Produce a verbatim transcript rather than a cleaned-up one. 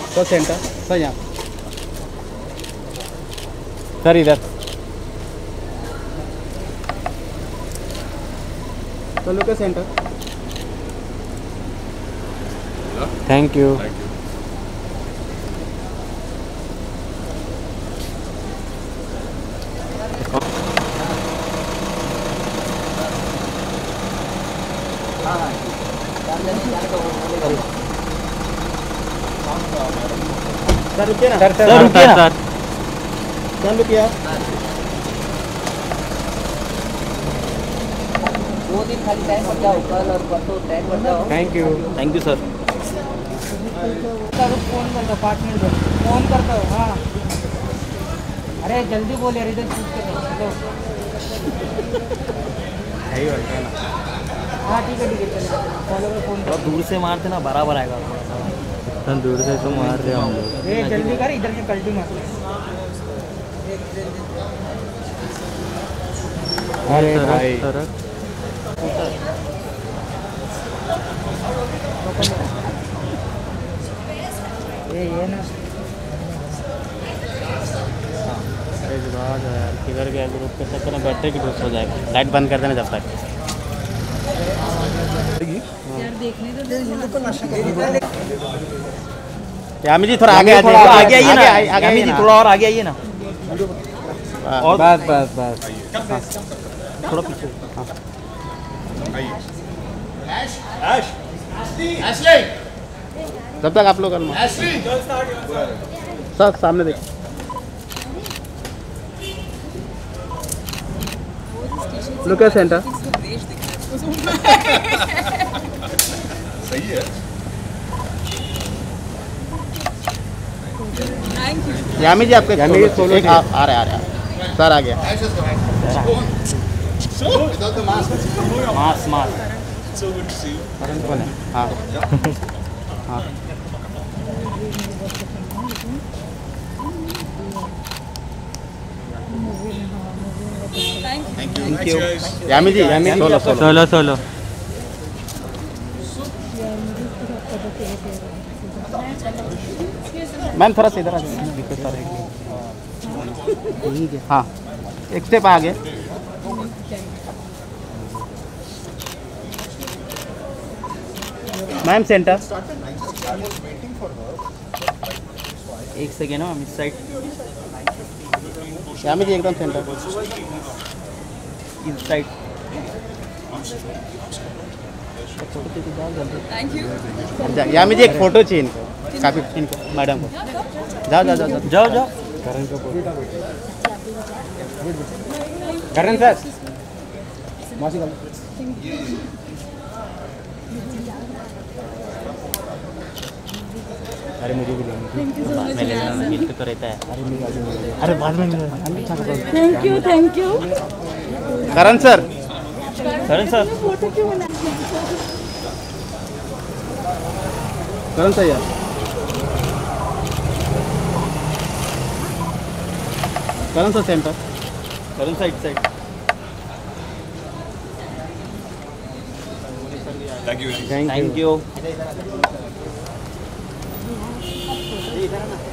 Sir centre sir यहाँ sir इधर तो look centre. Thank you. Sir रुकिए ना सर सर रुकिए ना सर सर रुकिए दो दिन खाली टाइम पर जाओ कल और परसों टाइम पर जाओ। Thank you thank you sir. Phone कर दो पाँच मिनट में फोन करता हूँ। हाँ अरे जल्दी बोल यार इधर शूट कर लो। हाँ ठीक है ठीक है चलो फोन करो। दूर से मारते ना बराबर आएगा। इतना दूर से तो मार रहे हम लोग। ए जल्दी कर इधर से कल्टी मार। अरे भाई ये ये ना यार किधर गया ग्रुप के चक्कर में बैटरी की डूस हो जाएगी। लाइट बंद कर देना जब तक। यार देखने तो यामी जी थोड़ा आगे आगे आगे आइए ना। यामी जी थोड़ा और आगे आइए ना। और बस बस बस थोड़ा पीछे। जब तक आप लोग सर सामने देखिए। Look at centre. सही है। यामी जी आपके यामी सोलो आ, आ रहे आ रहे सर आ गया। मास मास हाँ हाँ thank you Yami ji. Yami solo solo solo ma'am थोड़ा सा इधर आ जाइए। हाँ एक स्टेप आगे। मैम सेंटर एक सेकेंड मैम इस साइड। यामी जी एकदम सेंटर इस side. Thank you. Yami ji एक फोटो चाहिए काफी इनको मैडम को। जाओ जाओ जाओ जाओ जाओ करण को करण सर मासी का अरे मुझे भी लेना मिल के तो रहता है। अरे बाद में thank you thank you Karan sir Karan sir Karan sir यार Karan sir centre Karan side side. Thank you thank you.